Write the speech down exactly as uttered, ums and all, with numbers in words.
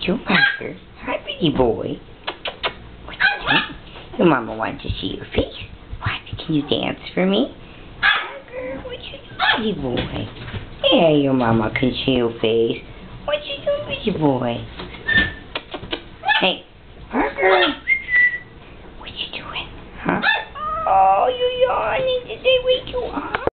doing, Parker? Hi, pretty boy. What you doing? Your mama wants to see your face. What? Can you dance for me? Parker, what you doing, pretty boy? Yeah, your mama can see your face. What you doing, pretty boy? Hey, Parker. What you doing? Huh? Oh, you're yawning. Did they wake you up?